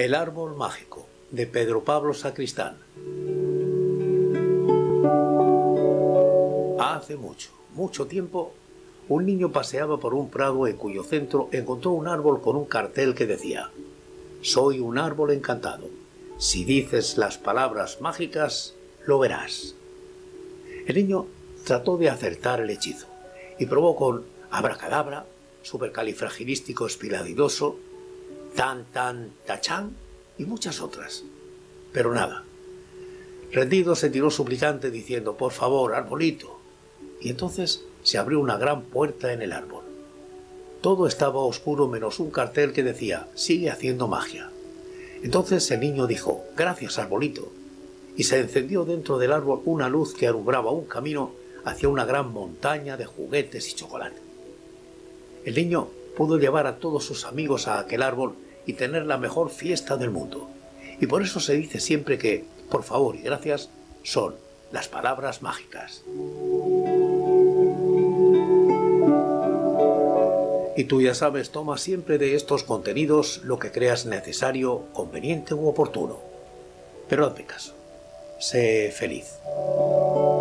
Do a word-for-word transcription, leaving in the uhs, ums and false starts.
El árbol mágico, de Pedro Pablo Sacristán. Hace mucho, mucho tiempo, un niño paseaba por un prado en cuyo centro encontró un árbol con un cartel que decía: «Soy un árbol encantado. Si dices las palabras mágicas, lo verás». El niño trató de acertar el hechizo y probó con abracadabra, supercalifragilístico espiralidoso, tan tan tachán y muchas otras. Pero nada. Rendido se tiró suplicante diciendo: «Por favor, arbolito». Y entonces se abrió una gran puerta en el árbol. Todo estaba oscuro menos un cartel que decía: «Sigue haciendo magia». Entonces el niño dijo: «Gracias, arbolito», y se encendió dentro del árbol una luz que alumbraba un camino hacia una gran montaña de juguetes y chocolate. El niño pudo llevar a todos sus amigos a aquel árbol y tener la mejor fiesta del mundo. Y por eso se dice siempre que por favor y gracias son las palabras mágicas. Y tú ya sabes, toma siempre de estos contenidos lo que creas necesario, conveniente u oportuno. Pero hazme caso. Sé feliz.